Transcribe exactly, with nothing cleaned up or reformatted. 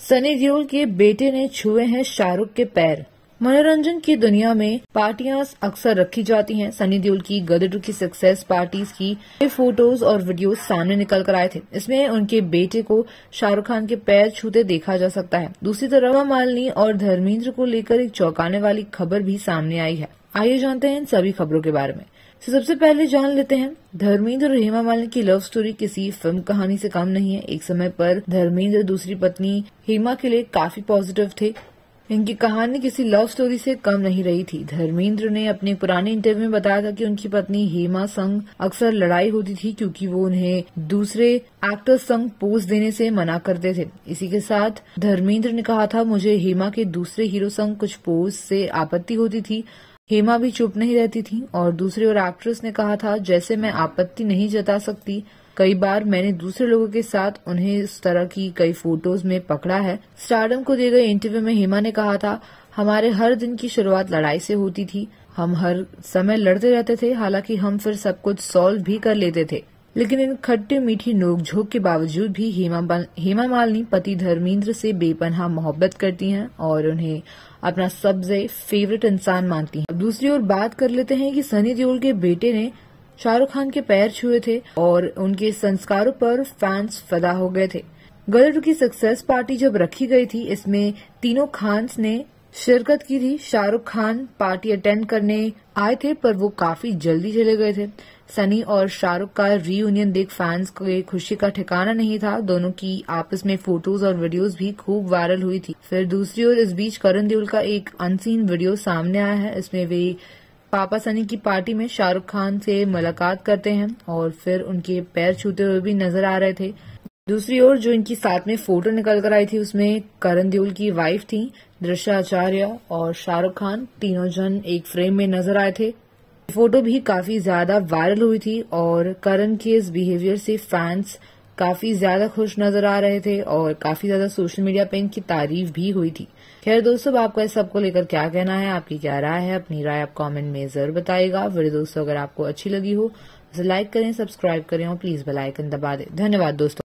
सनी देओल के बेटे ने छुए हैं शाहरुख के पैर। मनोरंजन की दुनिया में पार्टियां अक्सर रखी जाती हैं। सनी देओल की गदर टू की सक्सेस पार्टीज की फोटोज और वीडियोस सामने निकल कर आए थे। इसमें उनके बेटे को शाहरुख खान के पैर छूते देखा जा सकता है। दूसरी तरफ हेमा मालिनी और धर्मेंद्र को लेकर एक चौंकाने वाली खबर भी सामने आई है। आइए जानते हैं इन सभी खबरों के बारे में। तो सबसे पहले जान लेते हैं धर्मेंद्र और हेमा मालिनी की लव स्टोरी किसी फिल्म कहानी से कम नहीं है। एक समय पर धर्मेंद्र दूसरी पत्नी हेमा के लिए काफी पॉजिटिव थे। इनकी कहानी किसी लव स्टोरी से कम नहीं रही थी। धर्मेंद्र ने अपने पुराने इंटरव्यू में बताया था कि उनकी पत्नी हेमा संग अक्सर लड़ाई होती थी क्योंकि वो उन्हें दूसरे एक्टर्स संग पोज देने से मना करते थे। इसी के साथ धर्मेंद्र ने कहा था, मुझे हेमा के दूसरे हीरो संग कुछ पोज से आपत्ति होती थी। हेमा भी चुप नहीं रहती थी और दूसरी ओर एक्ट्रेस ने कहा था, जैसे मैं आपत्ति नहीं जता सकती, कई बार मैंने दूसरे लोगों के साथ उन्हें इस तरह की कई फोटोज में पकड़ा है। स्टारडम को दिए गए इंटरव्यू में हेमा ने कहा था, हमारे हर दिन की शुरुआत लड़ाई से होती थी। हम हर समय लड़ते रहते थे, हालांकि हम फिर सब कुछ सॉल्व भी कर लेते थे। लेकिन इन खट्टी मीठी नोकझोंक के बावजूद भी हेमा हेमा मालिनी पति धर्मेंद्र से बेपनाह मोहब्बत करती हैं और उन्हें अपना सबसे फेवरेट इंसान मानती हैं। दूसरी ओर बात कर लेते हैं कि सनी देओल के बेटे ने शाहरुख खान के पैर छुए थे और उनके संस्कारों पर फैंस फिदा हो गए थे। गदर टू की सक्सेस पार्टी जब रखी गई थी, इसमें तीनों खान्स ने शिरकत की थी। शाहरुख खान पार्टी अटेंड करने आए थे पर वो काफी जल्दी चले गए थे। सनी और शाहरुख का रीयूनियन देख फैंस को खुशी का ठिकाना नहीं था। दोनों की आपस में फोटोज और वीडियोस भी खूब वायरल हुई थी। फिर दूसरी ओर इस बीच करण देओल का एक अनसीन वीडियो सामने आया है। इसमें वे पापा सनी की पार्टी में शाहरुख खान से मुलाकात करते हैं और फिर उनके पैर छूते हुए भी नजर आ रहे थे। दूसरी ओर जो इनकी साथ में फोटो निकल कर आई थी, उसमें करण देओल की वाइफ थी दृश्या आचार्य और शाहरुख खान, तीनों जन एक फ्रेम में नजर आए थे। फोटो भी काफी ज्यादा वायरल हुई थी और करण के इस बिहेवियर से फैंस काफी ज्यादा खुश नजर आ रहे थे और काफी ज्यादा सोशल मीडिया पे इनकी तारीफ भी हुई थी। खैर दोस्तों, आपका इस सबको लेकर क्या कहना है, आपकी क्या राय है, अपनी राय आप कमेंट में जरूर बताइएगा। वीडियो दोस्तों अगर आपको अच्छी लगी हो तो लाइक करें, सब्सक्राइब करें और प्लीज बेल आइकन दबा दें। धन्यवाद दोस्तों।